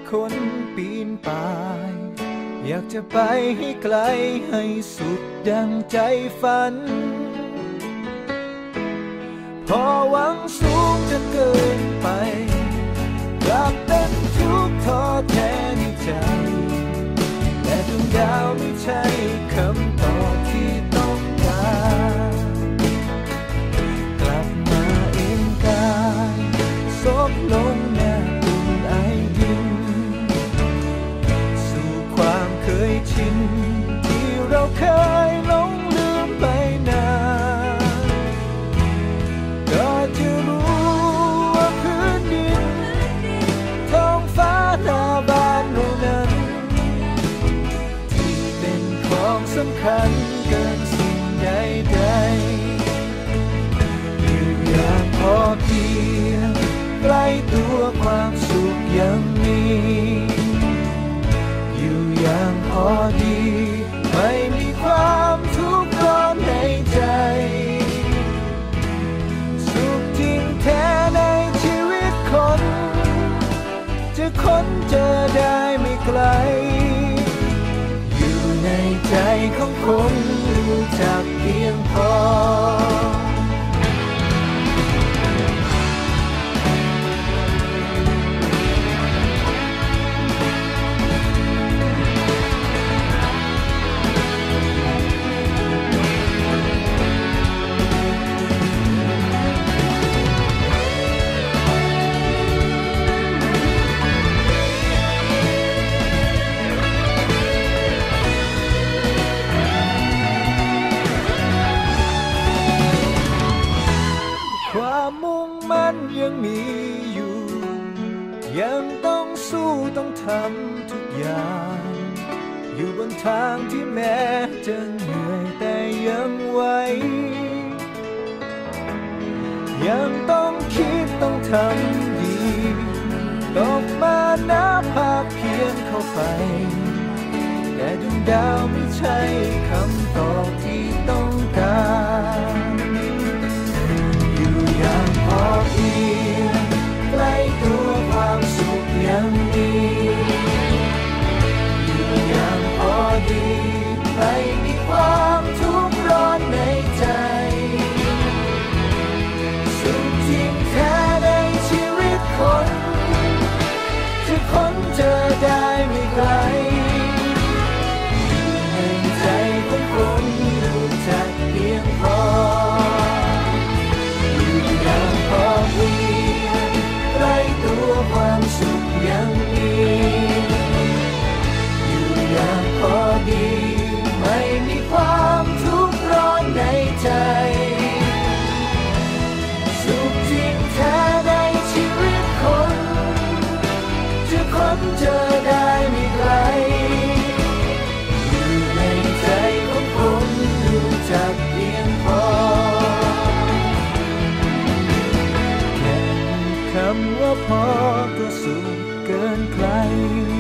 คนปีนป่ายอยากจะไปให้ไกลให้สุดดังใจฝันพอหวังสูงจนเกินไปกลับเป็นทุกข์ท้อแท้ในใจแต่ดวงดาวไม่ใช่คำตอบที่ต้องการกลับมาเอ็นกายซบลงแนบอุ่นไอดินสู่ความเคยชินที่เราเคยหลงลืมไปนานก็จะรู้ว่าพื้นดินท้องฟ้าหน้าบ้านเรานั้นที่เป็นของสำคัญเกินสิ่งใดๆอยู่อย่างพอเพียงใกล้ตัวความสุขยังมีอยู่อย่างพอดีไม่มีความทุกข์ร้อนในใจสุขจริงแท้ในชีวิตคนจะค้นเจอได้ไม่ไกลอยู่ในใจของคนรู้จักเพียงพอความมุ่งมั่นยังมีอยู่ยังต้องสู้ต้องทำทุกอย่างอยู่บนทางที่แม้จะเหนื่อยแต่ยังไหวยังต้องคิดต้องทำดีตกมานับภาคเพียนเข้าไปแต่ดวงดาวไม่ใช่คำตอบที่ต้องการอย่างพอเพียงใกล้ตัวความสุขยังมีอยู่อย่างพอดีไม่มีความทุกข์ร้อนในใจสุขจริงแท้ในชีวิตคนจะค้นเจอได้ไม่ไกลอยู่ในใจของคนรู้จักเพียงพอพอเพียงใกล้ตัวความสุขยังมีอยู่อย่างพอดีไม่มีความทุกข์ร้อนในใจสุขจริงแท้ในชีวิตคนจะค้นเจอได้ไม่ไกลอยู่ในใจของคนรู้จักเพียงพอคำว่าพอก็สูงเกินใคร